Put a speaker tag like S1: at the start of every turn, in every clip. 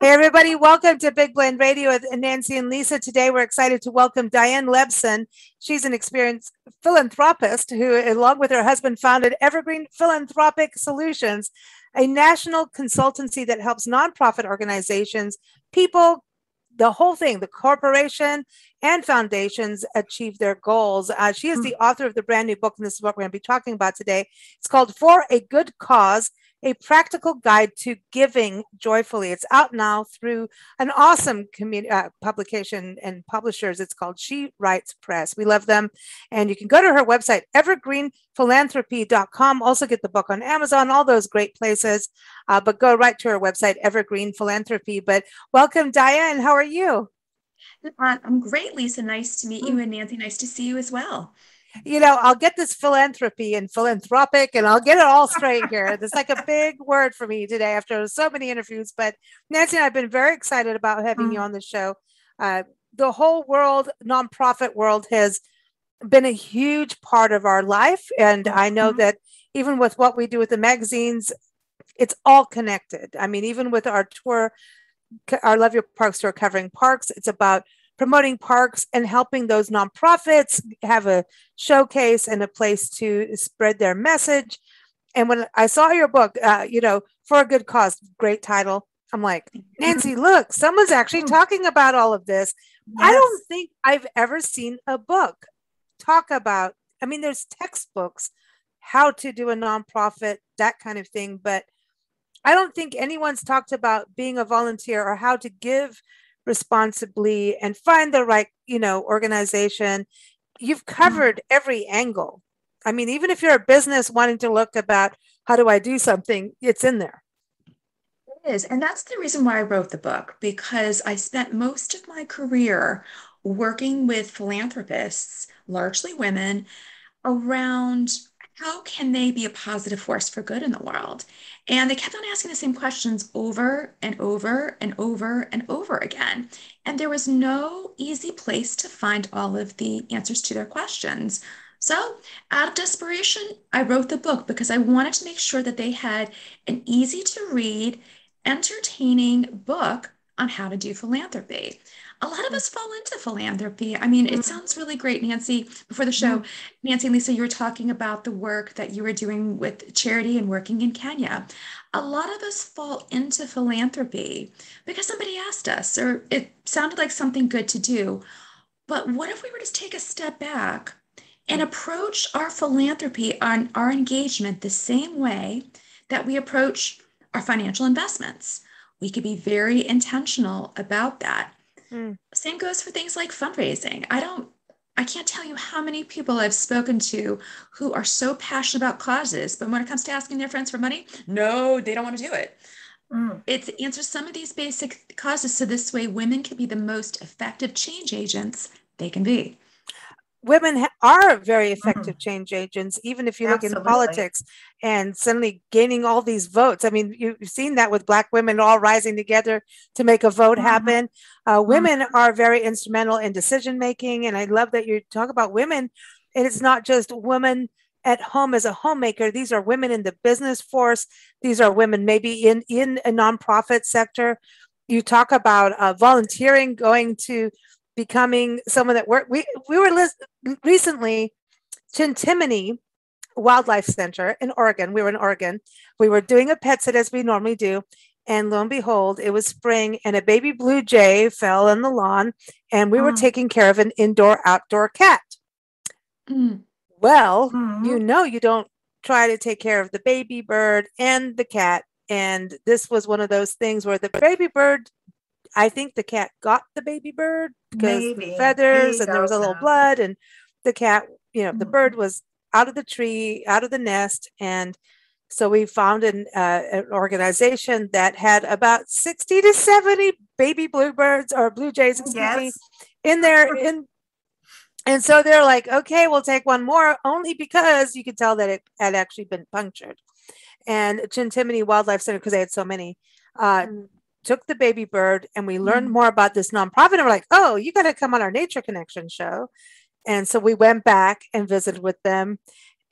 S1: Hey, everybody, welcome to Big Blend Radio with Nancy and Lisa. Today, we're excited to welcome Diane Lebson. She's an experienced philanthropist who, along with her husband, founded Evergreen Philanthropic Solutions, a national consultancy that helps nonprofit organizations, people, the whole thing, the corporation and foundations achieve their goals. She is the author of the brand new book, and this is what we're going to be talking about today. It's called For a Good Cause, a practical guide to giving joyfully. It's out now through an awesome publication and publishers. It's called She Writes Press. We love them. And you can go to her website, evergreenphilanthropy.com. Also get the book on Amazon, all those great places. But go right to her website, Evergreen Philanthropy. But welcome, Diane. How are you?
S2: I'm great, Lisa. Nice to meet you. And Nancy, nice to see you as well.
S1: You know, I'll get this philanthropy and philanthropic, and I'll get it all straight here. It's like a big word for me today after so many interviews. But Nancy and I have been very excited about having you on the show. The whole world, nonprofit world, has been a huge part of our life. And I know that even with what we do with the magazines, it's all connected. I mean, even with our tour, our Love Your Parks tour covering parks, it's about promoting parks and helping those nonprofits have a showcase and a place to spread their message. And when I saw your book, For a Good Cause, great title, I'm like, Nancy, look, someone's actually talking about all of this. Yes. I don't think I've ever seen a book talk about, I mean, there's textbooks, how to do a nonprofit, that kind of thing, but I don't think anyone's talked about being a volunteer or how to give responsibly and find the right, organization. You've covered every angle. I mean, even if you're a business wanting to look about how do I do something, it's in there.
S2: It is. And that's the reason why I wrote the book, because I spent most of my career working with philanthropists, largely women, around how can they be a positive force for good in the world? And they kept on asking the same questions over and over and over and over again. And there was no easy place to find all of the answers to their questions. So, out of desperation, I wrote the book because I wanted to make sure that they had an easy to read, entertaining book on how to do philanthropy. A lot of us fall into philanthropy. I mean, it sounds really great, Nancy. Before the show, Nancy and Lisa, you were talking about the work that you were doing with charity and working in Kenya. A lot of us fall into philanthropy because somebody asked us, or it sounded like something good to do. But what if we were to take a step back and approach our philanthropy, our engagement, the same way that we approach our financial investments? We could be very intentional about that. Same goes for things like fundraising. I can't tell you how many people I've spoken to who are so passionate about causes, but when it comes to asking their friends for money, no, they don't want to do it. It's answers some of these basic causes so this way women can be the most effective change agents they can be.
S1: Women are very effective change agents, even if you look in politics and suddenly gaining all these votes. I mean, you've seen that with Black women all rising together to make a vote happen. Women are very instrumental in decision making. And I love that you talk about women. And it's not just women at home as a homemaker. These are women in the business force. These are women maybe in a nonprofit sector. You talk about volunteering, going to becoming someone that worked. We were recently Chintimini Wildlife Center in Oregon. We were in Oregon. We were doing a pet sit as we normally do. And lo and behold, it was spring and a baby blue jay fell on the lawn and we were taking care of an indoor-outdoor cat. Well, you don't try to take care of the baby bird and the cat. And this was one of those things where the baby bird, I think the cat got the baby bird because the feathers and there was a little blood, and the cat, the bird was out of the tree, out of the nest. And so we found an organization that had about 60 to 70 baby bluebirds or blue jays, in there. And so they're like, okay, we'll take one more, only because you could tell that it had actually been punctured. And Chintimini Wildlife Center, because they had so many, took the baby bird, and we learned more about this nonprofit, and we're like, oh, you got to come on our Nature Connection show. And so we went back and visited with them.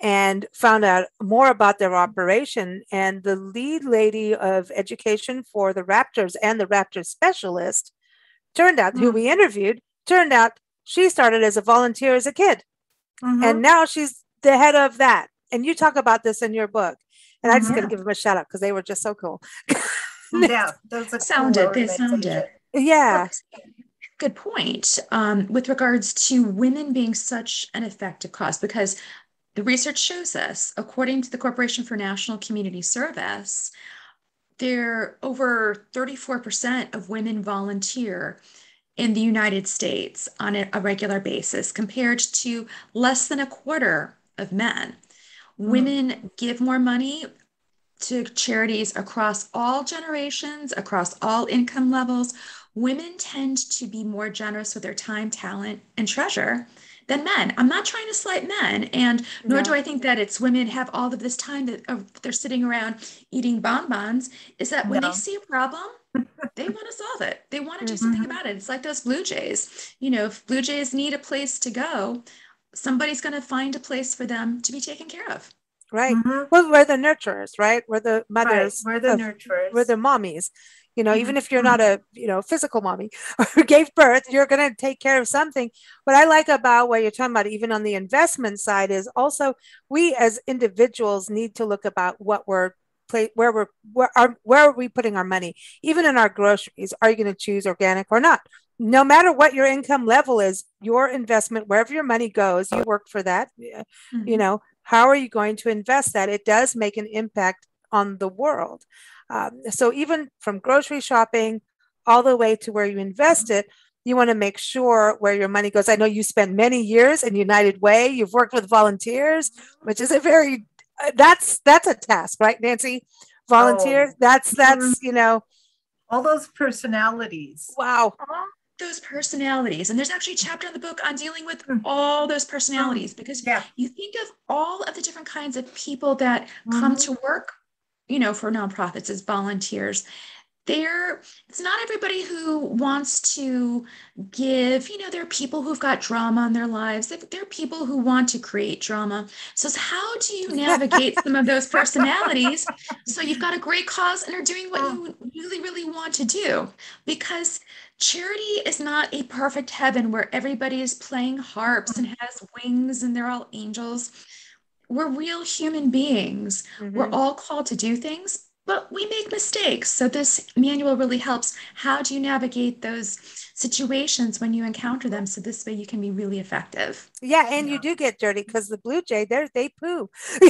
S1: and found out more about their operation. And the lead lady of education for the Raptors and the Raptors specialist turned out, who we interviewed, turned out she started as a volunteer as a kid. And now she's the head of that. And you talk about this in your book. And I just got to give them a shout out because they were just so cool.
S3: Yeah, those are
S2: They sounded.
S1: Yeah.
S2: Good point. With regards to women being such an effective cause, because the research shows us, according to the Corporation for National Community Service, there over 34% of women volunteer in the United States on a regular basis, compared to less than a quarter of men. Women give more money to charities across all generations, across all income levels. Women tend to be more generous with their time, talent, and treasure than men. I'm not trying to slight men, and nor do I think that it's women have all of this time that they're sitting around eating bonbons. Is that when they see a problem, they want to solve it. They want to do something about it. It's like those Blue Jays. If Blue Jays need a place to go, somebody's going to find a place for them to be taken care of.
S1: Right. Well, we're the nurturers, right? We're the mothers.
S3: Right. We're the nurturers.
S1: We're the mommies. Even if you're not a, physical mommy or gave birth, you're going to take care of something. What I like about what you're talking about, even on the investment side, is also we as individuals need to look about what where are we putting our money? Even in our groceries, are you going to choose organic or not? No matter what your income level is, your investment, wherever your money goes, you work for that. How are you going to invest that? It does make an impact on the world. So even from grocery shopping all the way to where you invest it, you want to make sure where your money goes. I know you spent many years in United Way. You've worked with volunteers, which is a very, that's a task, right, Nancy? Volunteers, that's
S3: all those personalities.
S1: Wow.
S2: Those personalities. And there's actually a chapter in the book on dealing with all those personalities, because you think of all of the different kinds of people that come to work, for nonprofits as volunteers. It's not everybody who wants to give, there are people who've got drama in their lives. There are people who want to create drama. So how do you navigate some of those personalities so you've got a great cause and are doing what you really, really want to do? Because charity is not a perfect heaven where everybody is playing harps and has wings and they're all angels. We're real human beings. We're all called to do things, but we make mistakes. So this manual really helps. How do you navigate those situations when you encounter them? So this way you can be really effective.
S1: Yeah, and you do get dirty because the Blue Jay, they poo.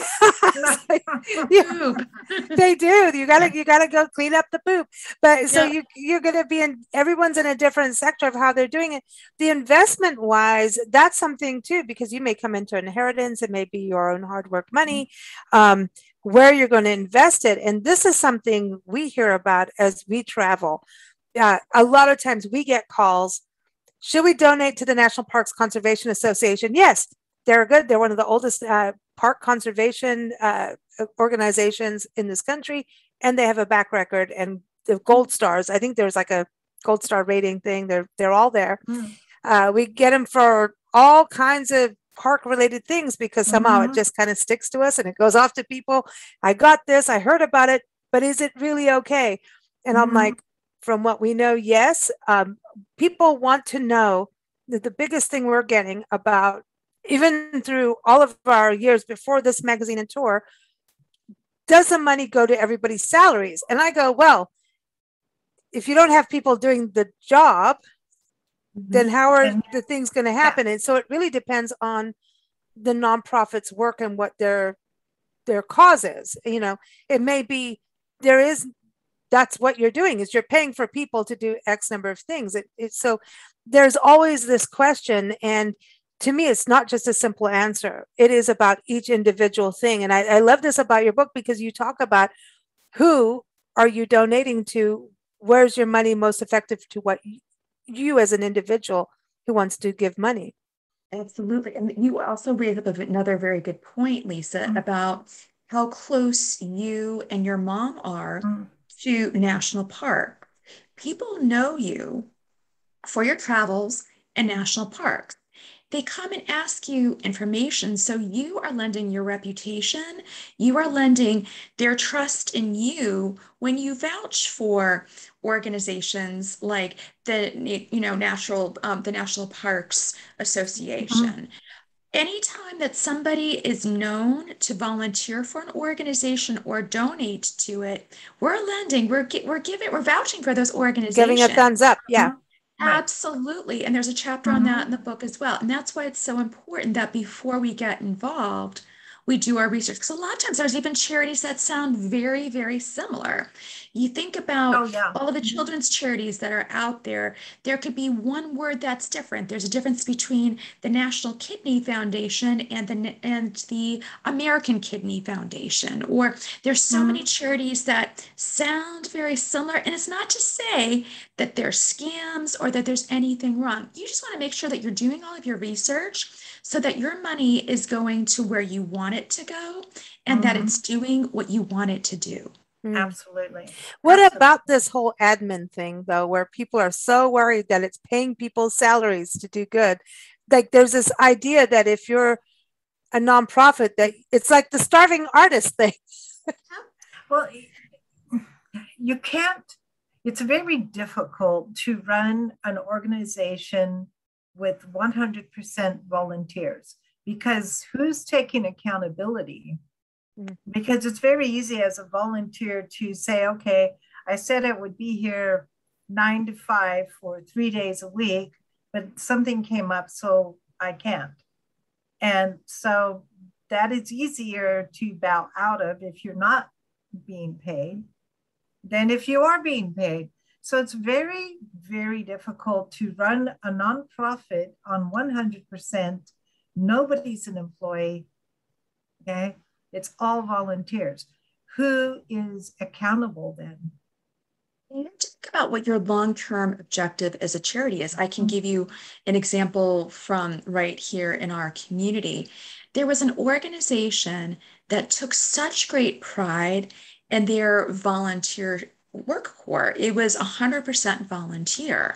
S1: They do. You gotta go clean up the poop. But so you're gonna be everyone's in a different sector of how they're doing it. The investment wise, that's something too, because you may come into inheritance, it may be your own hard work money. Where you're going to invest it. And this is something we hear about as we travel. A lot of times we get calls, should we donate to the National Parks Conservation Association? Yes, they're good. They're one of the oldest park conservation organizations in this country, and they have a back record and the gold stars. I think there's like a gold star rating thing. They're all there. We get them for all kinds of park related things because somehow it just kind of sticks to us and it goes off to people. I got this, I heard about it, but is it really okay? And I'm like, from what we know, yes. People want to know that the biggest thing we're getting about, even through all of our years before this magazine and tour, does the money go to everybody's salaries? And I go, well, if you don't have people doing the job, then how are the things going to happen? And so it really depends on the nonprofit's work and what their cause is. It may be that's what you're doing is you're paying for people to do X number of things. So there's always this question. And to me, it's not just a simple answer. It is about each individual thing. And I love this about your book because you talk about who are you donating to? Where's your money most effective to what you as an individual who wants to give money?
S2: Absolutely. And you also raised up another very good point, Lisa, about how close you and your mom are to national park. People know you for your travels and national parks. they come and ask you information. So you are lending your reputation, you are lending their trust in you when you vouch for organizations like the National Parks Association. Anytime that somebody is known to volunteer for an organization or donate to it, we're lending, we're vouching for those
S1: Giving a
S2: organizations.
S1: thumbs up. Yeah.
S3: Right.
S2: Absolutely. And there's a chapter on that in the book as well. And that's why it's so important that before we get involved, we do our research. Because a lot of times there's even charities that sound very, very similar. You think about
S3: Oh, yeah.
S2: all of the children's charities that are out there, there could be one word that's different. There's a difference between the National Kidney Foundation and the American Kidney Foundation. Or there's so many charities that sound very similar. And it's not to say that there's scams or that there's anything wrong. You just want to make sure that you're doing all of your research so that your money is going to where you want it to go and that it's doing what you want it to do.
S3: Absolutely.
S1: What
S3: Absolutely.
S1: about this whole admin thing, though, where people are so worried that it's paying people's salaries to do good? Like there's this idea that if you're a nonprofit, that it's like the starving artist thing.
S3: Well, you can't, it's very difficult to run an organization with 100% volunteers because who's taking accountability? Because it's very easy as a volunteer to say, okay, I said it would be here 9 to 5 for 3 days a week, but something came up, so I can't. And so that is easier to bow out of if you're not being paid than if you are being paid. So it's very, very difficult to run a nonprofit on 100%. Nobody's an employee, okay? It's all volunteers. Who is accountable then?
S2: You have to think about what your long-term objective as a charity is. I can give you an example from right here in our community. There was an organization that took such great pride in their volunteer work core. It was 100% volunteer.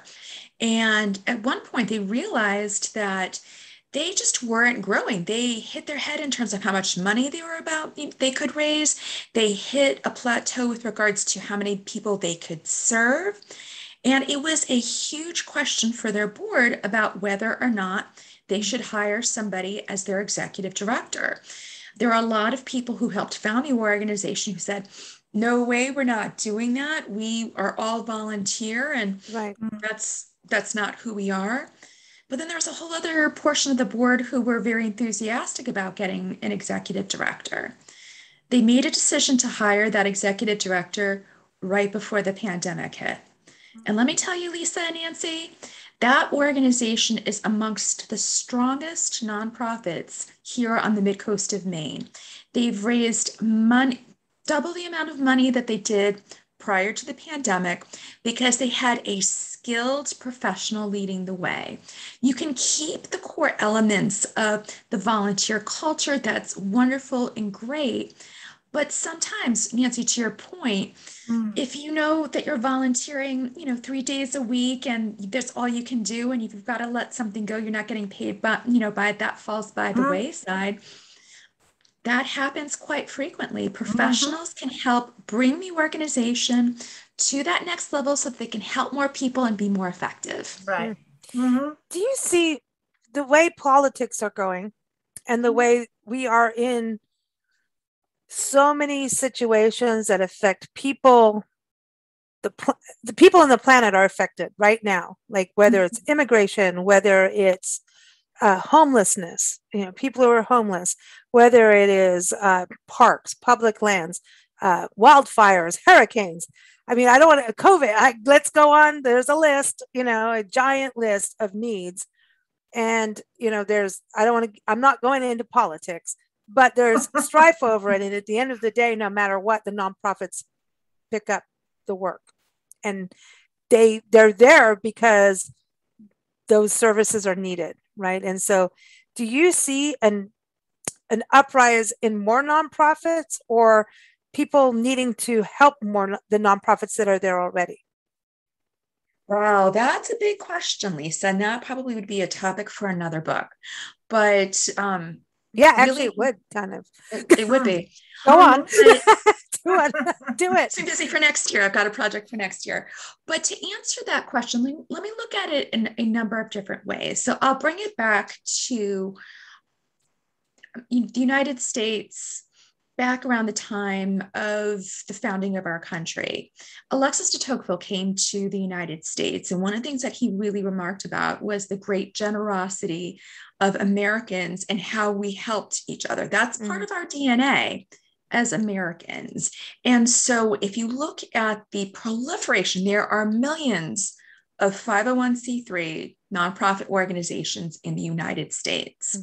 S2: And at one point, they realized that they just weren't growing. They hit their head in terms of how much money they could raise. They hit a plateau with regards to how many people they could serve. And it was a huge question for their board about whether or not they should hire somebody as their executive director. There are a lot of people who helped found the organization who said, no way, we're not doing that. We are all volunteer, and
S1: Right.
S2: that's not who we are. But then there was a whole other portion of the board who were very enthusiastic about getting an executive director. They made a decision to hire that executive director right before the pandemic hit. And let me tell you, Lisa and Nancy, that organization is amongst the strongest nonprofits here on the mid-coast of Maine. They've raised money, double the amount of money that they did prior to the pandemic because they had a skilled professional leading the way. You can keep the core elements of the volunteer culture. That's wonderful and great. But sometimes, Nancy, to your point, if you know that you're volunteering, 3 days a week and that's all you can do, and you've got to let something go, you're not getting paid, but by that falls by the wayside. That happens quite frequently. Professionals can help bring the organization to that next level so that they can help more people and be more effective.
S3: Right.
S1: Do you see the way politics are going and the way we are in so many situations that affect people? The people on the planet are affected right now, like whether it's immigration, whether it's homelessness, people who are homeless, whether it is parks, public lands, wildfires, hurricanes. I mean, I don't want to, COVID, let's go on. There's a list, a giant list of needs. And, I'm not going into politics, but there's strife over it. And at the end of the day, no matter what, the nonprofits pick up the work. And they're there because those services are needed, right? And so do you see an uprise in more nonprofits or people needing to help more the nonprofits that are there already?
S2: Wow, that's a big question, Lisa. And that probably would be a topic for another book. But
S1: Yeah, actually,
S2: really,
S1: it would kind of.
S2: it would be.
S1: Go on.
S2: But
S1: Do it. Do it.
S2: so busy for next year. I've got a project for next year. But to answer that question, let me look at it in a number of different ways. So I'll bring it back to the United States back around the time of the founding of our country. Alexis de Tocqueville came to the United States, and one of the things that he really remarked about was the great generosity of Americans and how we helped each other. That's part of our DNA as Americans. And so if you look at the proliferation, there are millions of 501c3 nonprofit organizations in the United States.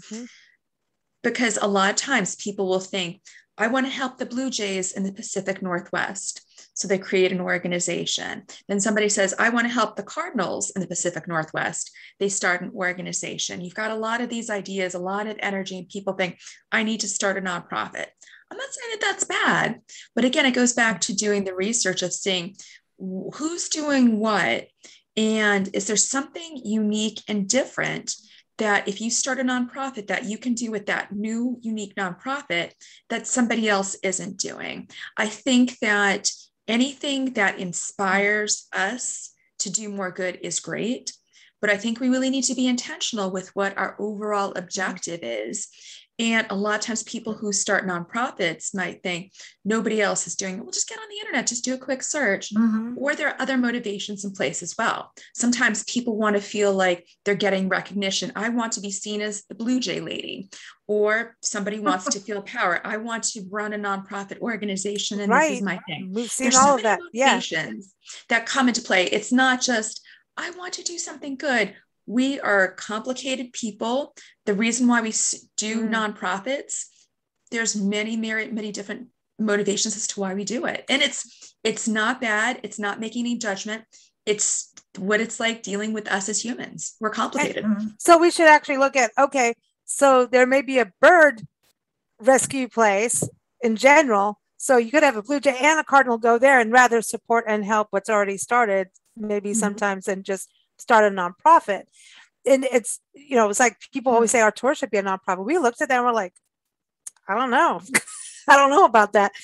S2: Because a lot of times people will think, I want to help the Blue Jays in the Pacific Northwest. So they create an organization. Then somebody says, I want to help the Cardinals in the Pacific Northwest. They start an organization. You've got a lot of these ideas, a lot of energy, and people think, I need to start a nonprofit. I'm not saying that that's bad, but again, it goes back to doing the research of seeing who's doing what, and is there something unique and different that if you start a nonprofit that you can do with that new unique nonprofit that somebody else isn't doing. I think that anything that inspires us to do more good is great, but I think we really need to be intentional with what our overall objective is. And a lot of times people who start nonprofits might think nobody else is doing it. Well, just get on the internet, just do a quick search. Or there are other motivations in place as well. Sometimes people want to feel like they're getting recognition. I want to be seen as the Blue Jay lady, or somebody wants to feel power. I want to run a nonprofit organization and this is my thing.
S1: We've seen
S2: There's
S1: all
S2: so
S1: of
S2: many
S1: that.
S2: motivations that come into play. It's not just, I want to do something good. We are complicated people. The reason why we do nonprofits, there's many different motivations as to why we do it. And it's not bad. It's not making any judgment. It's what it's like dealing with us as humans. We're complicated.
S1: So we should actually look at, okay, so there may be a bird rescue place in general. So you could have a Blue Jay and a Cardinal go there and rather support and help what's already started, maybe sometimes, than just start a nonprofit. And it's, it's like people always say our tour should be a nonprofit. We looked at that and we're like, I don't know. I don't know about that.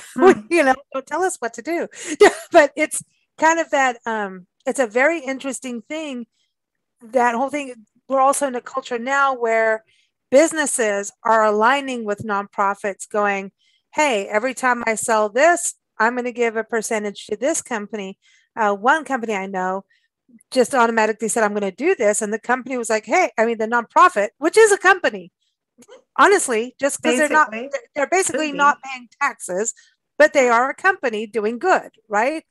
S1: Don't tell us what to do. But it's kind of that, it's a very interesting thing, that whole thing. We're also in a culture now where businesses are aligning with nonprofits going, hey, every time I sell this, I'm going to give a percentage to this company. One company I know just automatically said, I'm going to do this. And the company was like, hey, the nonprofit, which is a company, honestly, just because they're basically not paying taxes, but they are a company doing good, right?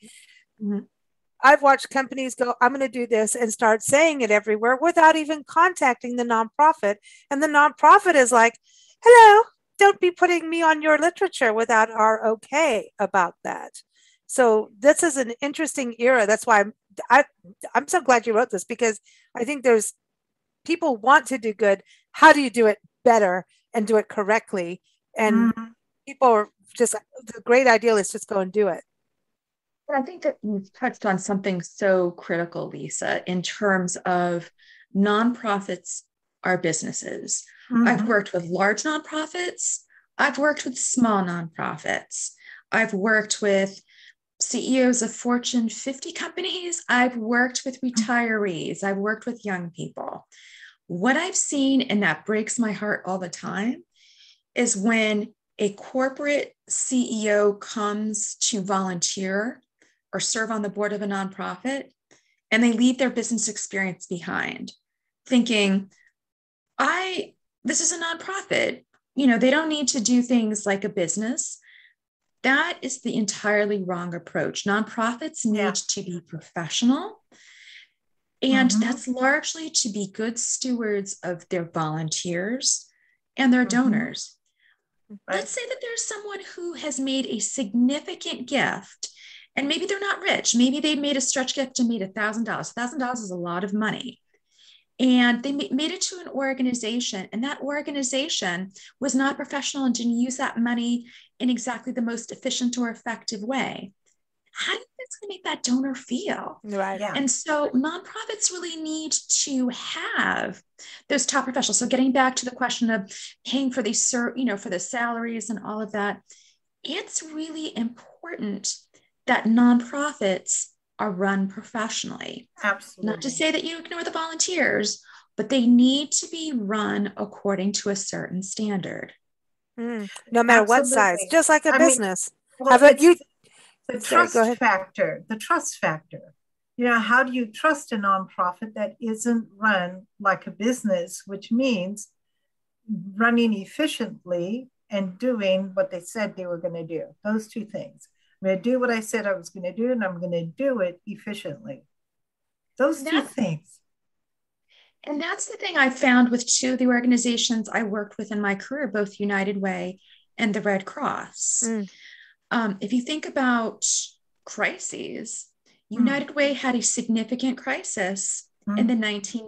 S1: I've watched companies go, I'm going to do this, and start saying it everywhere without even contacting the nonprofit. And the nonprofit is like, hello, don't be putting me on your literature without our okay about that. So this is an interesting era. That's why I'm so glad you wrote this, because I think there's people want to do good. How do you do it better and do it correctly? And people are just, the great ideal is just go and do it.
S2: I think that you've touched on something so critical, Lisa, in terms of nonprofits are businesses. I've worked with large nonprofits. I've worked with small nonprofits. I've worked with CEOs of Fortune 50 companies. I've worked with retirees. I've worked with young people. What I've seen, and that breaks my heart all the time, is when a corporate CEO comes to volunteer or serve on the board of a nonprofit, and they leave their business experience behind, thinking, this is a nonprofit. They don't need to do things like a business. That is the entirely wrong approach. Nonprofits need to be professional, and that's largely to be good stewards of their volunteers and their donors. Let's say that there's someone who has made a significant gift, and maybe they're not rich. Maybe they made a stretch gift and made $1,000. $1,000 is a lot of money. And they made it to an organization, and that organization was not professional and didn't use that money in exactly the most efficient or effective way. how do you think it's going to make that donor feel?
S1: Right.
S3: Yeah.
S2: And so nonprofits really need to have those top professionals. So getting back to the question of paying for these, for the salaries and all of that, it's really important that nonprofits are run professionally.
S3: Absolutely.
S2: Not to say that you ignore the volunteers, but they need to be run according to a certain standard.
S1: No matter what size,
S3: Absolutely.
S1: just like a business.
S3: Well,
S1: How about you?
S3: the
S1: Sorry, go
S3: trust
S1: ahead.
S3: factor, the trust factor. How do you trust a nonprofit that isn't run like a business, which means running efficiently and doing what they said they were going to do? Those two things. I'm going to do what I said I was going to do, and I'm going to do it efficiently. Those two things.
S2: And that's the thing I found with two of the organizations I worked with in my career, both United Way and the Red Cross. If you think about crises, United Way had a significant crisis in the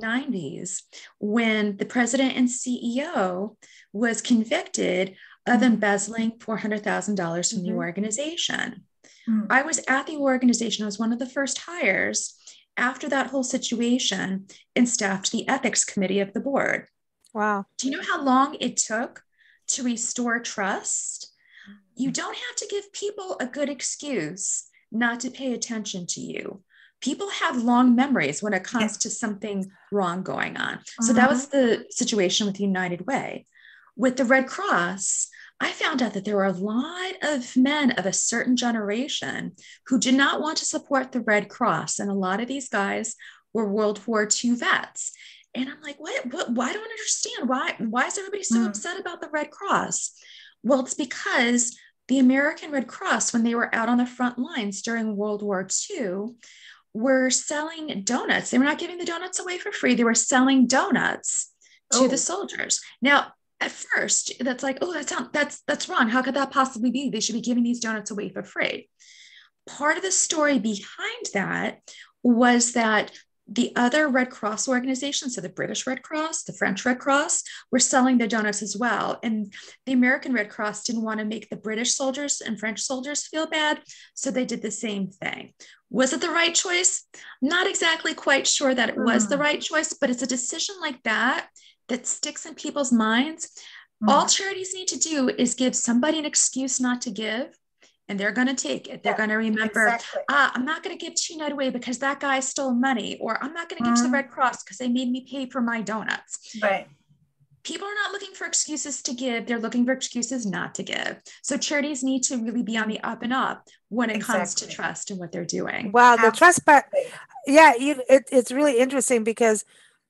S2: 1990s when the president and CEO was convicted of embezzling $400,000 from the organization. I was at the organization. I was one of the first hires after that whole situation and staffed the ethics committee of the board.
S1: Wow.
S2: Do you know how long it took to restore trust? You don't have to give people a good excuse not to pay attention to you. People have long memories when it comes to something wrong going on. So that was the situation with United Way. With the Red Cross, I found out that there were a lot of men of a certain generation who did not want to support the Red Cross. And a lot of these guys were World War II vets. And I'm like, what? Why don't I understand? Why is everybody so upset about the Red Cross? Well, it's because the American Red Cross, when they were out on the front lines during World War II, were selling donuts. They were not giving the donuts away for free. They were selling donuts to the soldiers. Now, at first, that's like, oh, that's wrong. How could that possibly be? They should be giving these donuts away for free. Part of the story behind that was that the other Red Cross organizations, so the British Red Cross, the French Red Cross, were selling their donuts as well. And the American Red Cross didn't want to make the British soldiers and French soldiers feel bad, so they did the same thing. Was it the right choice? Not exactly quite sure that it was the right choice, but it's a decision like that that sticks in people's minds. All charities need to do is give somebody an excuse not to give, and they're going to take it. They're going to remember, I'm not going to give to United Way because that guy stole money, or I'm not going to give to the Red Cross because they made me pay for my donuts.
S3: Right.
S2: People are not looking for excuses to give. They're looking for excuses not to give. So charities need to really be on the up and up when it comes to trust and what they're doing.
S1: Wow. The trust part. Yeah. It's really interesting because,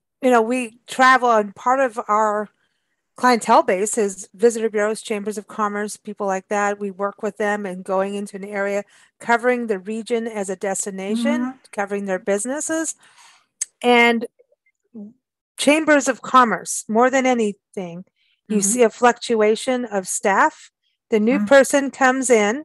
S1: we travel, and part of our clientele base is visitor bureaus, chambers of commerce, people like that. We work with them and going into an area, covering the region as a destination, covering their businesses. And chambers of commerce, more than anything, you see a fluctuation of staff. The new person comes in.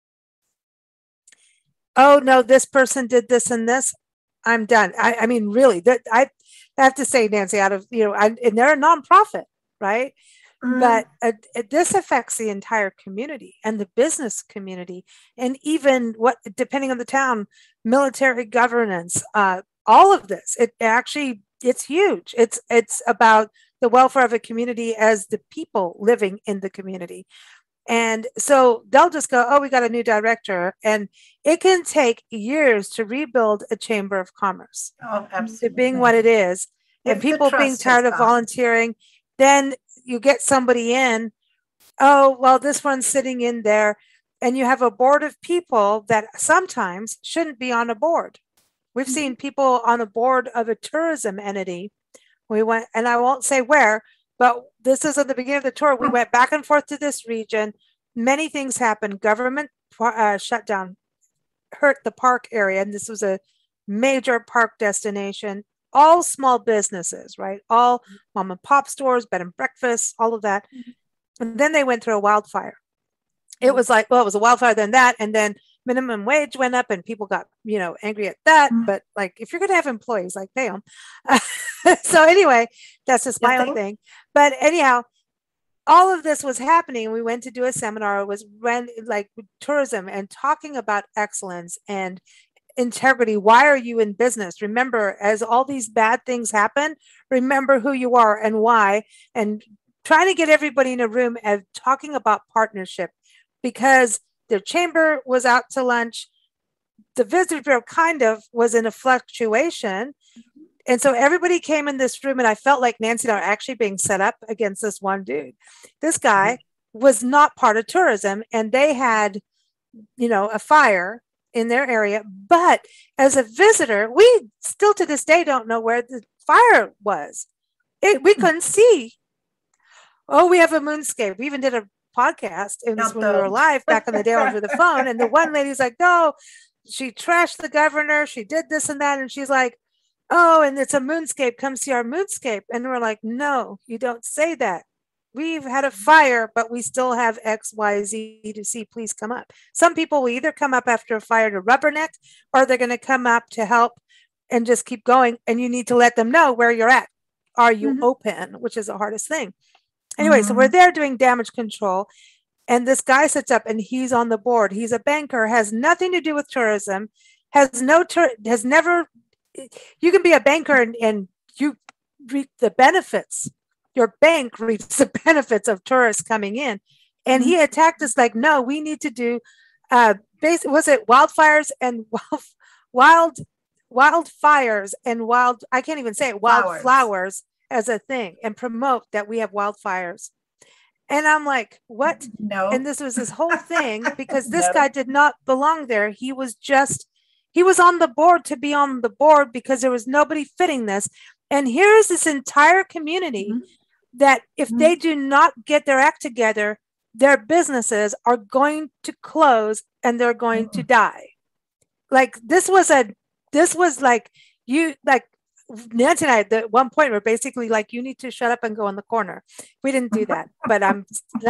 S1: Oh, no, this person did this and this. I'm done. I mean, really, I have to say, Nancy, and they're a nonprofit, right? But this affects the entire community and the business community, and even depending on the town, military governance, all of this. It's huge. It's about the welfare of a community as the people living in the community. And so they'll just go, oh, we got a new director. And it can take years to rebuild a chamber of commerce.
S3: Oh, absolutely.
S1: To being what it is. And people being tired of volunteering, then you get somebody in. Oh, well, this one's sitting in there. And you have a board of people that sometimes shouldn't be on a board. We've seen people on a board of a tourism entity. We went, and I won't say where, but this is at the beginning of the tour. We went back and forth to this region. Many things happened. Government shutdown hurt the park area. And this was a major park destination. All small businesses, right? All mom and pop stores, bed and breakfast, all of that. And then they went through a wildfire. It was like, well, it was a wildfire, then that. And then minimum wage went up and people got, angry at that. But like, if you're going to have employees, like pay them. So anyway, that's just my own thing. But anyhow, all of this was happening. We went to do a seminar. It was like tourism and talking about excellence and integrity. Why are you in business? Remember, as all these bad things happen, remember who you are and why, and trying to get everybody in a room and talking about partnership, because the chamber was out to lunch. The visitor bureau kind of was in a fluctuation. And so everybody came in this room, and I felt like Nancy and I are actually being set up against this one dude. This guy was not part of tourism, and they had, a fire in their area. But as a visitor, we still to this day don't know where the fire was. We couldn't see. Oh, we have a moonscape. We even did a podcast. It was when we were live back in the day over the phone. And the one lady's like, no, she trashed the governor. She did this and that. And she's like, oh, and it's a moonscape. Come see our moonscape. And we're like, no, you don't say that. We've had a fire, but we still have X, Y, Z to see. Please come up. Some people will either come up after a fire to rubberneck, or they're going to come up to help and just keep going. And you need to let them know where you're at. Are you open? Which is the hardest thing. Anyway, so we're there doing damage control. And this guy sits up, and he's on the board. He's a banker, has nothing to do with tourism, has never. You can be a banker and you reap the benefits. Your bank reaps the benefits of tourists coming in. And he attacked us like, no, we need to do, was it wildfires and wildfires and I can't even say it, wildflowers as a thing, and promote that we have wildfires. And I'm like, what?
S3: No.
S1: And this was this whole thing because this guy did not belong there. He was on the board to be on the board because there was nobody fitting this. And here's this entire community that if they do not get their act together, their businesses are going to close and they're going to die. Like this was like Nancy and I at one point were basically like, you need to shut up and go in the corner. We didn't do that, but I'm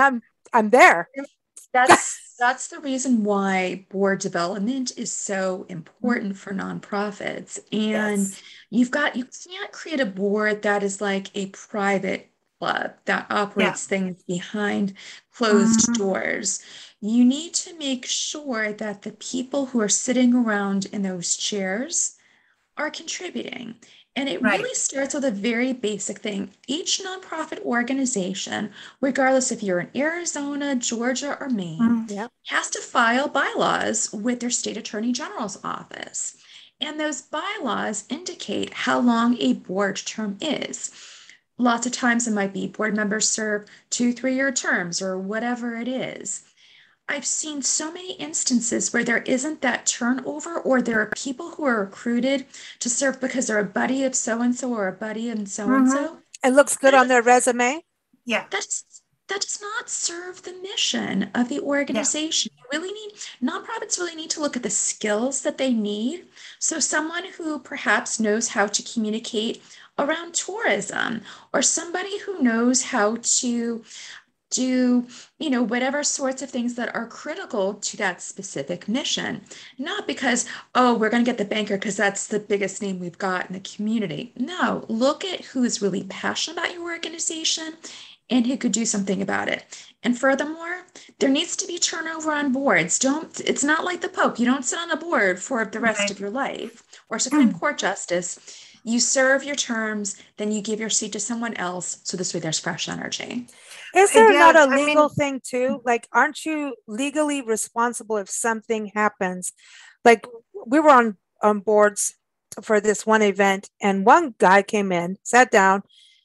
S1: there.
S2: That's the reason why board development is so important for nonprofits. And you can't create a board that is like a private club that operates things behind closed doors. You need to make sure that the people who are sitting around in those chairs are contributing. And it really starts with a very basic thing. Each nonprofit organization, regardless if you're in Arizona, Georgia, or Maine, has to file bylaws with their state attorney general's office. And those bylaws indicate how long a board term is. Lots of times it might be board members serve 2 3-year terms or whatever it is. I've seen so many instances where there isn't that turnover, or there are people who are recruited to serve because they're a buddy of so-and-so or a buddy of so-and-so.
S1: It looks good on their resume.
S3: Yeah.
S2: That does not serve the mission of the organization. Nonprofits really need to look at the skills that they need. So someone who perhaps knows how to communicate around tourism, or somebody who knows how to do, whatever sorts of things that are critical to that specific mission. Not because, we're going to get the banker because that's the biggest name we've got in the community. No, look at who is really passionate about your organization and who could do something about it. And furthermore, there needs to be turnover on boards. It's not like the Pope. You don't sit on a board for the rest of your life, or Supreme Court Justice. You serve your terms, then you give your seat to someone else. So this way there's fresh energy.
S1: Is there not a legal thing too? Like, aren't you legally responsible if something happens? Like, we were on boards for this one event, and one guy came in, sat down,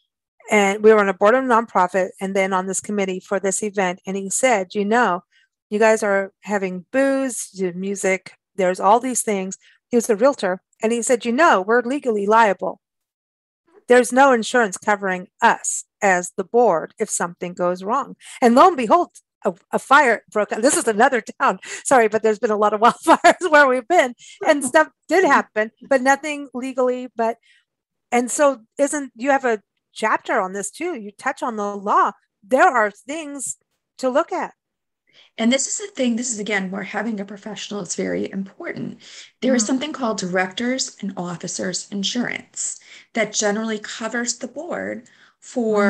S1: and we were on a board of nonprofit and then on this committee for this event. And he said, you guys are having booze, music, there's all these things. He was a realtor. And he said, we're legally liable. There's no insurance covering us as the board if something goes wrong. And lo and behold, a fire broke out. This is another town. Sorry, but there's been a lot of wildfires where we've been, and stuff did happen, but nothing legally. And so you have a chapter on this too. You touch on the law. There are things to look at.
S2: And this is the thing, this is again where having a professional is very important. There is something called directors and officers insurance that generally covers the board for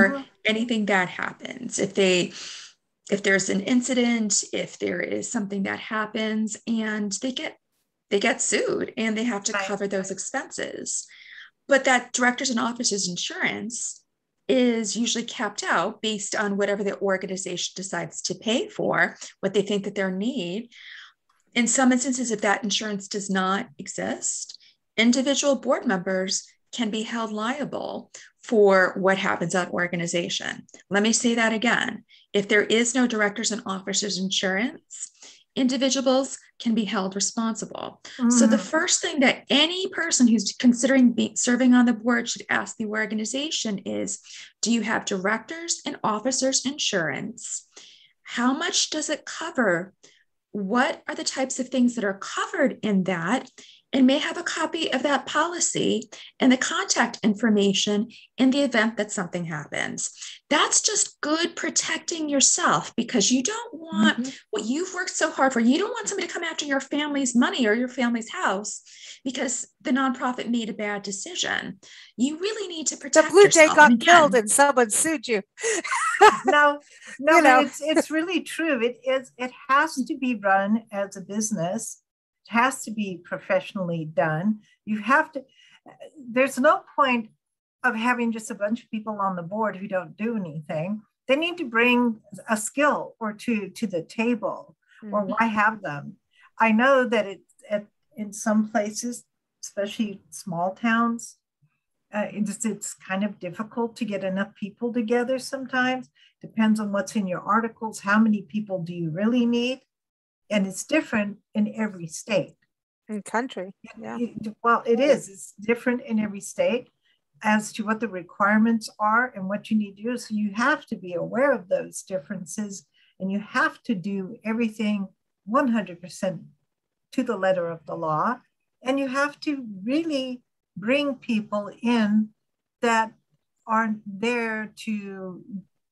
S2: anything bad happens, if there's an incident, if there is something that happens and they get sued and they have to cover those expenses. But that directors and officers insurance is usually capped out based on whatever the organization decides to pay for, what they think that their need. In some instances, if that insurance does not exist, individual board members can be held liable for what happens at organization. Let me say that again. If there is no directors and officers insurance, individuals can be held responsible. So the first thing that any person who's considering serving on the board should ask the organization is, do you have directors and officers insurance? How much does it cover? What are the types of things that are covered in that? And may have a copy of that policy and the contact information in the event that something happens. That's just good protecting yourself, because you don't want what you've worked so hard for. You don't want somebody to come after your family's money or your family's house because the nonprofit made a bad decision. You really need to protect
S1: the Blue Jay
S2: yourself.
S1: got killed and someone sued you.
S3: No,
S1: You know.
S3: it's really true. It has to be run as a business. It has to be professionally done. You have to, there's no point of having just a bunch of people on the board who don't do anything. They need to bring a skill or two to the table, or why have them? I know that in some places, especially small towns, it's kind of difficult to get enough people together sometimes. Depends on what's in your articles. How many people do you really need? And it's different in every state
S1: and country. Yeah.
S3: Well, it is. It's different in every state as to what the requirements are and what you need to do. So you have to be aware of those differences, and you have to do everything 100% to the letter of the law. And you have to really bring people in that aren't there to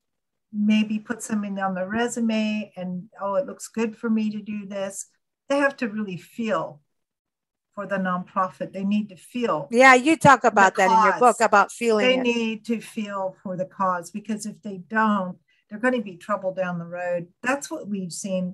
S3: maybe put something on the resume and, oh, it looks good for me to do this. They have to really feel for the nonprofit. They need to feel.
S1: Yeah, you talk about that in your book, about feeling
S3: They need to feel for the cause, because if they don't, they're going to be trouble down the road. That's what we've seen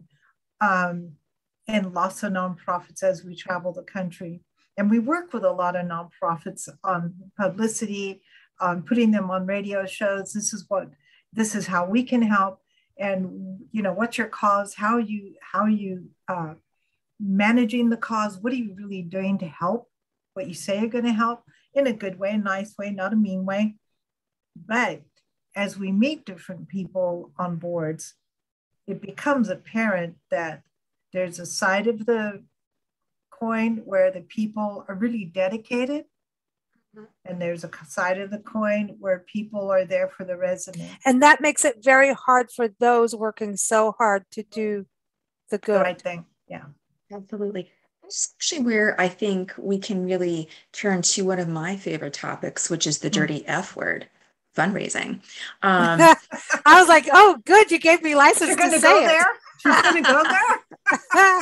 S3: in lots of nonprofits as we travel the country. And we work with a lot of nonprofits on publicity, on putting them on radio shows. This is how we can help. And, what's your cause? How you managing the cause? What are you really doing to help? What you say you're going to help in a good way, a nice way, not a mean way. But as we meet different people on boards, it becomes apparent that there's a side of the coin where the people are really dedicated. And there's a side of the coin where people are there for the resume.
S1: And that makes it very hard for those working so hard to do the good.
S3: The right thing. Yeah.
S2: Absolutely. This is actually where I think we can really turn to one of my favorite topics, which is the dirty F word, fundraising.
S1: I was like, oh, good. You gave me license to say it.
S3: She's going to go there.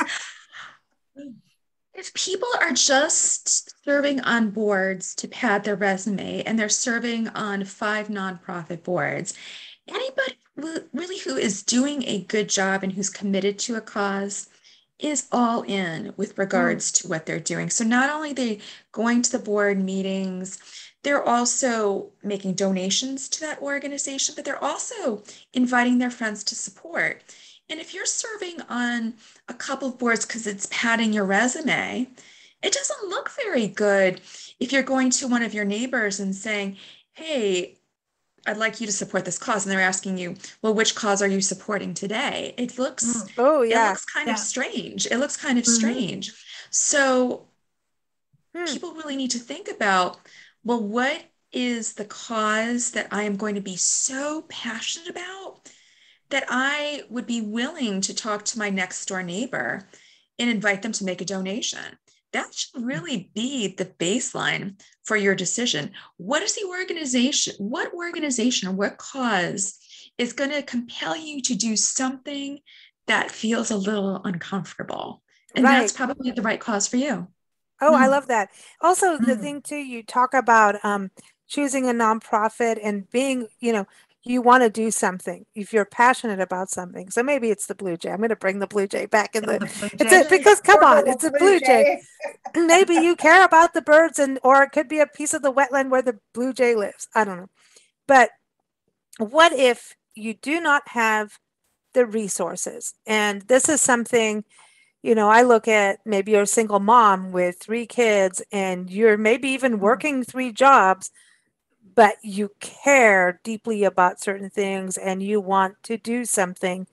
S2: If people are just serving on boards to pad their resume and they're serving on 5 nonprofit boards, anybody really who is doing a good job and who's committed to a cause is all in with regards to what they're doing. So not only are they going to the board meetings, they're also making donations to that organization, but they're also inviting their friends to support. And if you're serving on a couple of boards because it's padding your resume, it doesn't look very good if you're going to one of your neighbors and saying, hey, I'd like you to support this cause. And they're asking you, well, which cause are you supporting today? It looks, it looks kind of strange. It looks kind of strange. So people really need to think about, well, what is the cause that I am going to be so passionate about that I would be willing to talk to my next door neighbor and invite them to make a donation? That should really be the baseline for your decision. What is the organization? What organization or what cause is going to compel you to do something that feels a little uncomfortable? And that's probably the right cause for you.
S1: Oh, I love that. Also, the thing too, you talk about choosing a nonprofit and being, you want to do something, if you're passionate about something. So maybe it's the blue jay. I'm going to bring the blue jay back in because come on, it's a blue jay. Maybe you care about the birds, or it could be a piece of the wetland where the blue jay lives. I don't know. But what if you do not have the resources? And this is something, I look at, maybe you're a single mom with 3 kids and you're maybe even working 3 jobs, but you care deeply about certain things and you want to do something.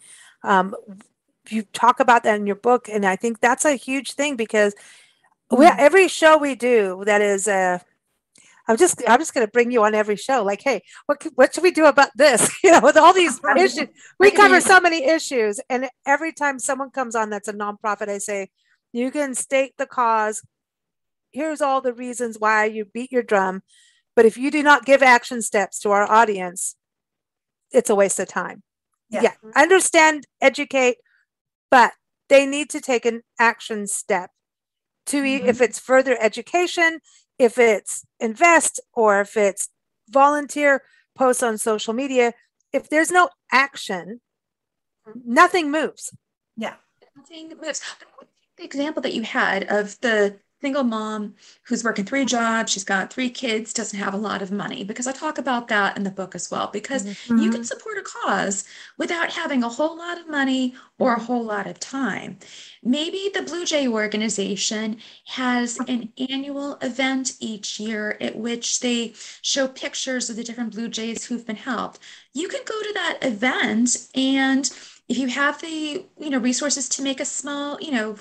S1: You talk about that in your book, and I think that's a huge thing, because every show we do that is I'm just going to bring you on every show. Like, hey, what should we do about this? With all these issues, we cover so many issues. And every time someone comes on that's a nonprofit, I say, you can state the cause. Here's all the reasons why you beat your drum. But if you do not give action steps to our audience, it's a waste of time. Yeah. Understand, educate, but they need to take an action step to, if it's further education, if it's invest, or if it's volunteer, post on social media. If there's no action, nothing moves.
S2: Yeah. Nothing moves. The example that you had of the single mom who's working 3 jobs, she's got 3 kids, doesn't have a lot of money, because I talk about that in the book as well, because you can support a cause without having a whole lot of money or a whole lot of time. Maybe the Blue Jay organization has an annual event each year at which they show pictures of the different Blue Jays who've been helped. You can go to that event, and if you have the resources to make a small $1,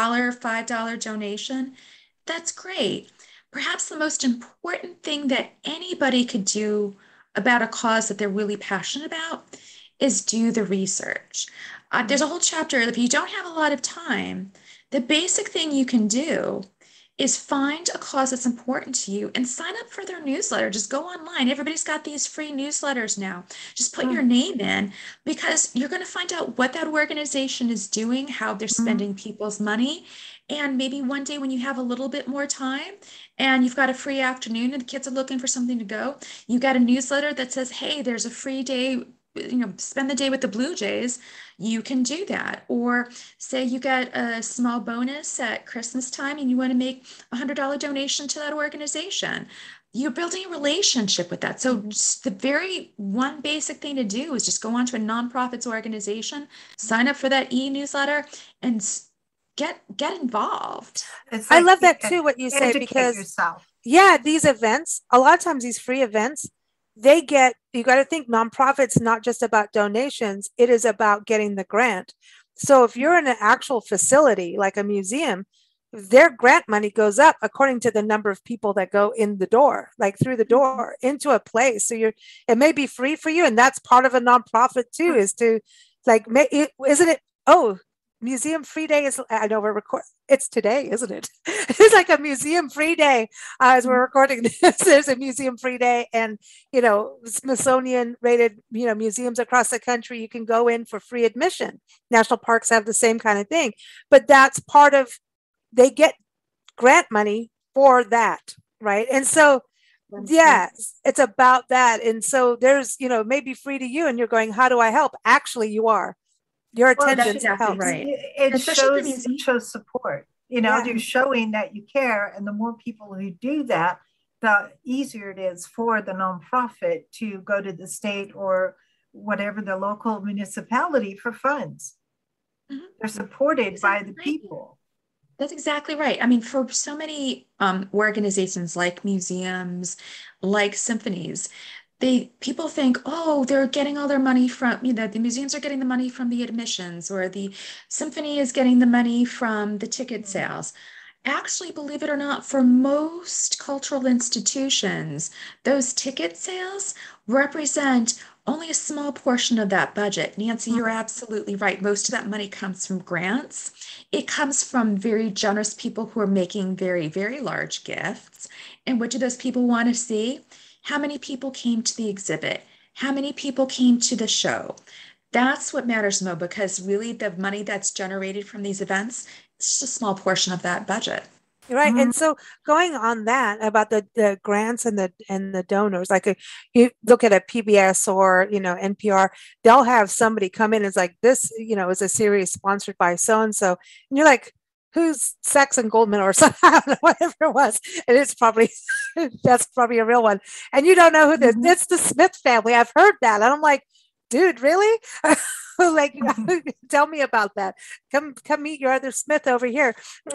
S2: $5 donation, that's great. Perhaps the most important thing that anybody could do about a cause that they're really passionate about is do the research. There's a whole chapter, if you don't have a lot of time, the basic thing you can do is find a cause that's important to you and sign up for their newsletter. Just go online. Everybody's got these free newsletters now. Just put your name in, because you're going to find out what that organization is doing, how they're spending people's money. And maybe one day when you have a little bit more time and you've got a free afternoon and the kids are looking for something to go, you got a newsletter that says, hey, there's a free day, spend the day with the Blue Jays. You can do that. Or say you get a small bonus at Christmas time and you want to make a $100 donation to that organization. You're building a relationship with that. So just the very one basic thing to do is just go onto a nonprofits organization, sign up for that e-newsletter, and get involved.
S1: I love that too, what you say, because these events, a lot of times these free events, you got to think nonprofits, not just about donations, it is about getting the grant. So if you're in an actual facility like a museum, their grant money goes up according to the number of people that go in the door, like through the door into a place. So it may be free for you. And that's part of a nonprofit too, is to isn't it? Oh, Museum Free Day is, I know we're recording, it's today, isn't it? It's like a museum free day as we're recording this. There's a museum free day, and, Smithsonian rated, museums across the country, you can go in for free admission. National parks have the same kind of thing, but that's part of, they get grant money for that, right? And so, it's about that. And so there's, maybe free to you and you're going, how do I help? Actually, you are. Your attendance helps.
S3: Right. It shows support. You're showing that you care, and the more people who do that, the easier it is for the nonprofit to go to the state or whatever the local municipality for funds. They're supported by the people.
S2: That's exactly right. I mean, for so many organizations like museums, like symphonies, people think, oh, they're getting all their money from, the museums are getting the money from the admissions, or the symphony is getting the money from the ticket sales. Actually, believe it or not, for most cultural institutions, those ticket sales represent only a small portion of that budget. Nancy, you're absolutely right. Most of that money comes from grants. It comes from very generous people who are making very, very large gifts. And what do those people want to see? How many people came to the exhibit? How many people came to the show? That's what matters most, because really the money that's generated from these events, it's just a small portion of that budget.
S1: Right. And so going on that about the grants and the donors, like you look at a PBS or, NPR, they'll have somebody come in and it's like this, is a series sponsored by so-and-so. And you're like, who's Saxon Goldman or something, I don't know, whatever it was. And it's probably, that's probably a real one. And you don't know who this, it's the Smith family. I've heard that. And I'm like, dude, really? Like, tell me about that. Come meet your other Smith over here.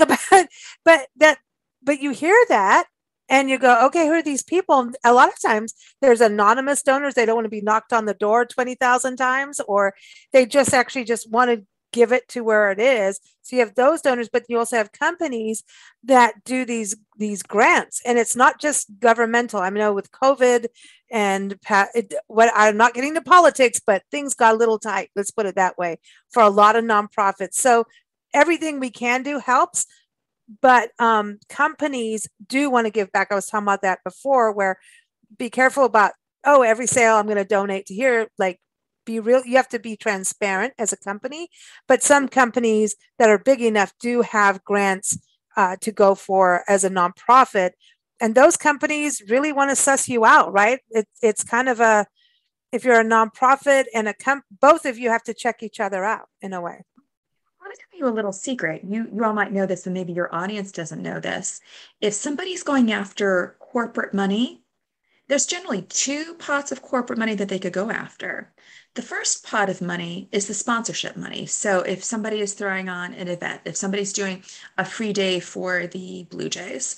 S1: But you hear that and you go, okay, who are these people? A lot of times there's anonymous donors. They don't want to be knocked on the door 20,000 times, or they just actually just want to give it to where it is. So you have those donors, but you also have companies that do these grants, and it's not just governmental. I know with COVID and what, I'm not getting to politics, but things got a little tight. Let's put it that way for a lot of nonprofits. So everything we can do helps, but companies do want to give back. I was talking about that before, where be careful about, every sale I'm going to donate to here, like, be real. You have to be transparent as a company, but some companies that are big enough do have grants to go for as a nonprofit. And those companies really want to suss you out, right? It's kind of if you're a nonprofit and both of you have to check each other out in a way.
S2: I want to tell you a little secret. You all might know this, but maybe your audience doesn't know this. If somebody's going after corporate money, there's generally two pots of corporate money that they could go after. The first pot of money is the sponsorship money. So if somebody is throwing on an event, if somebody's doing a free day for the Blue Jays,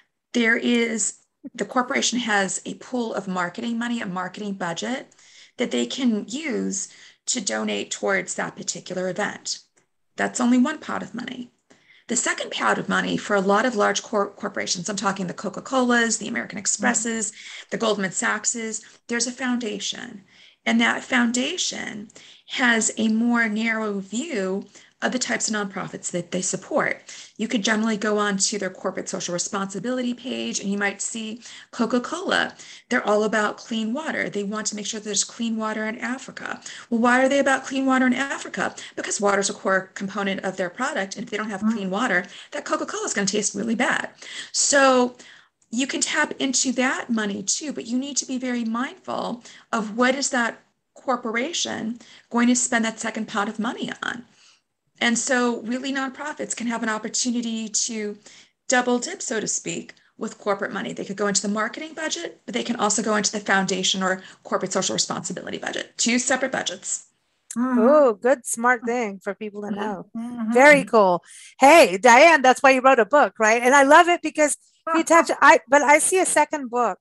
S2: the corporation has a pool of marketing money, a marketing budget that they can use to donate towards that particular event. That's only one pot of money. The second pot of money for a lot of large corporations, I'm talking the Coca-Colas, the American Expresses, the Goldman Sachses, there's a foundation. And that foundation has a more narrow view of the types of nonprofits that they support. You could generally go on to their corporate social responsibility page and you might see Coca-Cola. They're all about clean water. They want to make sure there's clean water in Africa. Well, why are they about clean water in Africa? Because water is a core component of their product. And if they don't have clean water, that Coca-Cola is going to taste really bad. So you can tap into that money too, but you need to be very mindful of what is that corporation going to spend that second pot of money on. And so really nonprofits can have an opportunity to double dip, so to speak, with corporate money. They could go into the marketing budget, but they can also go into the foundation or corporate social responsibility budget, two separate budgets.
S1: Oh, good, smart thing for people to know. Very cool. Hey, Diane, that's why you wrote a book, right? And I love it because you touch, but I see a second book.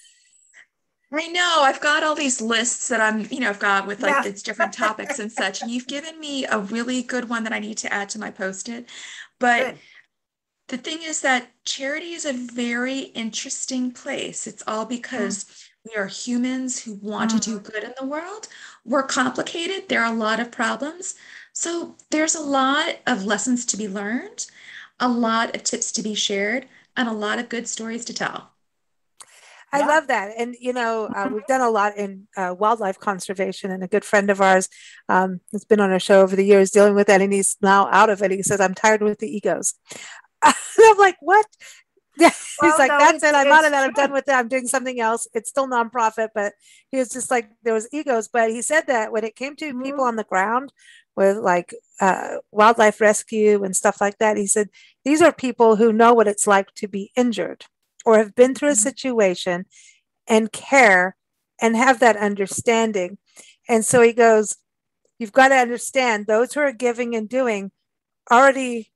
S2: I know, I've got all these lists that I've got with like its different topics and such. And you've given me a really good one that I need to add to my Post-it. But the thing is that charity is a very interesting place. It's all because we are humans who want to do good in the world. We're complicated. There are a lot of problems. So there's a lot of lessons to be learned, a lot of tips to be shared, and a lot of good stories to tell.
S1: I love that. And, we've done a lot in wildlife conservation, and a good friend of ours has been on our show over the years dealing with that. And he's now out of it. He says, I'm tired with the egos. And I'm like, what? He's like, that's it. I'm out of that. I'm done with that. I'm doing something else. It's still nonprofit, but he was just like, there was egos. But he said that when it came to people on the ground with like wildlife rescue and stuff like that, he said, these are people who know what it's like to be injured or have been through a situation and care and have that understanding. And so he goes, you've got to understand those who are giving and doing already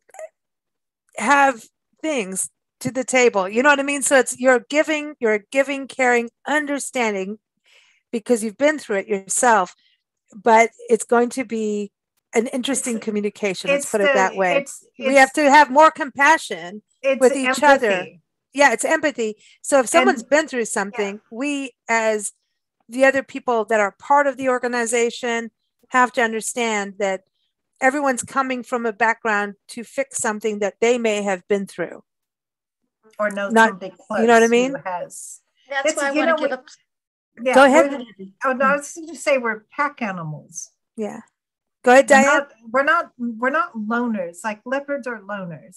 S1: have things to the table. You know what I mean? So you're a giving, caring, understanding because you've been through it yourself, but it's going to be an interesting communication. Let's put it that way. We have to have more compassion with each other. Yeah, it's empathy. So if someone's been through something, we as the other people that are part of the organization have to understand that everyone's coming from a background to fix something that they may have been through.
S3: Or know somebody close.
S1: You know what I mean?
S2: That's why I want to give up.
S1: Yeah, go ahead.
S3: I was going to say we're pack animals.
S1: Yeah. Go ahead, Diane.
S3: We're not loners. Like leopards are loners.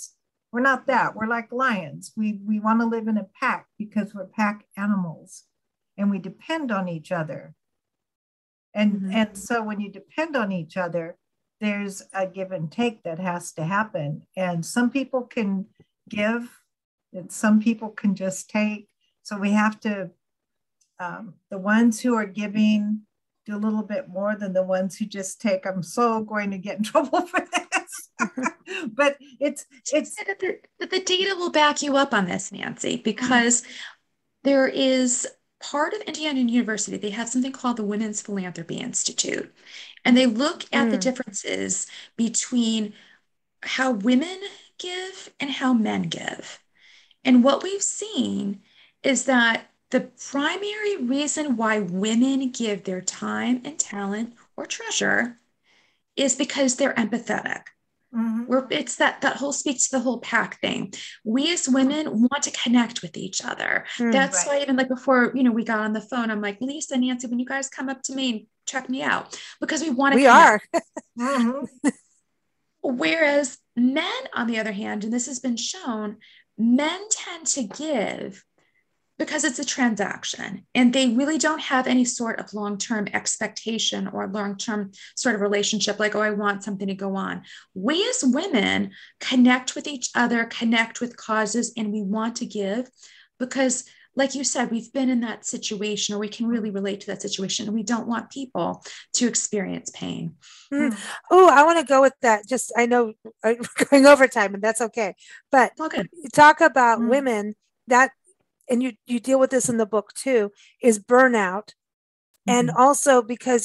S3: We're not that. We're like lions. We want to live in a pack because we're pack animals and we depend on each other. And so when you depend on each other, there's a give and take that has to happen. And some people can give and some people can just take. So we have to, the ones who are giving do a little bit more than the ones who just take. I'm so going to get in trouble for this. But it's
S2: the data will back you up on this, Nancy, because there is part of Indiana University, they have something called the Women's Philanthropy Institute. And they look at the differences between how women give and how men give. And what we've seen is that the primary reason why women give their time and talent or treasure is because they're empathetic. It's that whole speaks to the whole pack thing. We as women want to connect with each other. That's why even like before, we got on the phone, I'm like, Lisa, Nancy, when you guys come up to me and check me out, because we want to connect.
S1: We are.
S2: Whereas men, on the other hand, and this has been shown, men tend to give because it's a transaction and they really don't have any sort of long-term expectation or long-term sort of relationship like, oh, I want something to go on. We as women connect with each other, connect with causes, and we want to give because, like you said, we've been in that situation or we can really relate to that situation and we don't want people to experience pain.
S1: Oh, I want to go with that. Just, I know we're going over time and that's okay. But talk about women that, and you deal with this in the book too, is burnout. And also because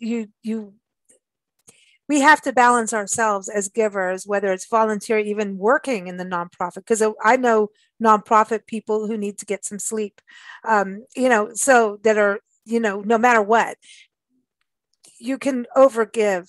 S1: we have to balance ourselves as givers, whether it's volunteer, even working in the nonprofit, because I know nonprofit people who need to get some sleep, so that are, no matter what, you can overgive.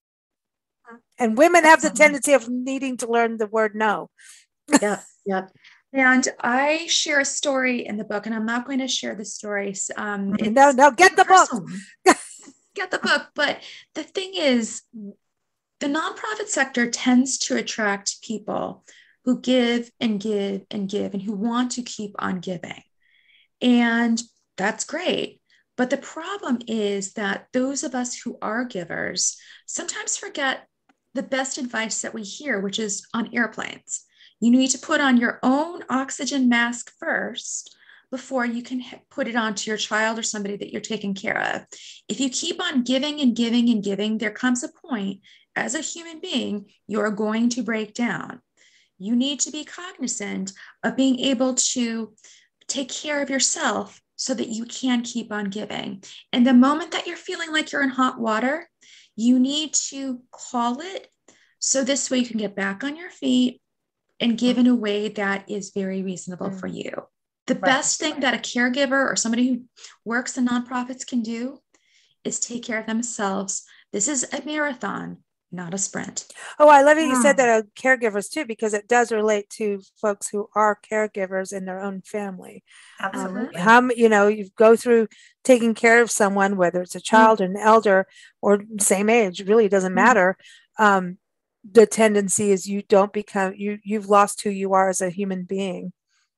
S1: And women have the tendency of needing to learn the word no.
S2: Yep. And I share a story in the book, and I'm not going to share the stories.
S1: No, get the book.
S2: Get the book. But the thing is, the nonprofit sector tends to attract people who give and give and give and who want to keep on giving. And that's great. But the problem is that those of us who are givers sometimes forget the best advice that we hear, which is on airplanes. You need to put on your own oxygen mask first before you can put it onto your child or somebody that you're taking care of. If you keep on giving and giving and giving, there comes a point as a human being, you're going to break down. You need to be cognizant of being able to take care of yourself so that you can keep on giving. And the moment that you're feeling like you're in hot water, you need to call it so this way you can get back on your feet and give in a way that is very reasonable for you. The best thing that a caregiver or somebody who works in nonprofits can do is take care of themselves. This is a marathon, not a sprint.
S1: Oh, I love it. You said that of caregivers too, because it does relate to folks who are caregivers in their own family.
S3: Absolutely.
S1: You go through taking care of someone, whether it's a child, an elder, or same age, really doesn't matter. The tendency is you don't become, you've lost who you are as a human being,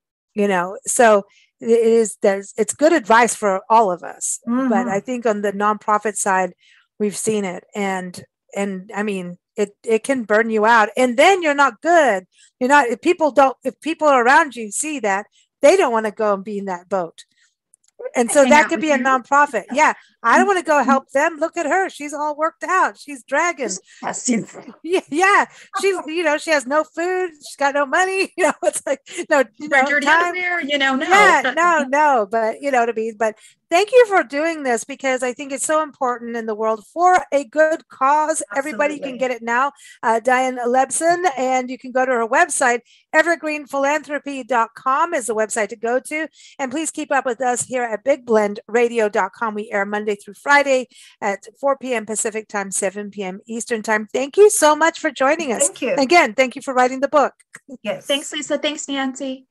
S1: so it's good advice for all of us. But I think on the nonprofit side, we've seen it. And I mean, it can burn you out and then you're not good. If people around you see that, they don't want to go and be in that boat. And so that could be a nonprofit. Yeah. I don't want to go help them. Look at her. She's all worked out. She's dragging. Yeah. She, she has no food. She's got no money. It's like, no,
S2: dirty
S1: time.
S2: Underwear, no.
S1: Yeah, no. But, but thank you for doing this because I think it's so important in the world for a good cause. Absolutely. Everybody can get it now. Diane Lebson, and you can go to her website. Evergreenphilanthropy.com is the website to go to. And please keep up with us here at BigBlendRadio.com. We air Monday through Friday at 4 p.m. Pacific time, 7 p.m. Eastern time. Thank you so much for joining us.
S3: Thank you.
S1: Again, thank you for writing the book.
S3: Yes.
S2: Thanks, Lisa. Thanks, Nancy.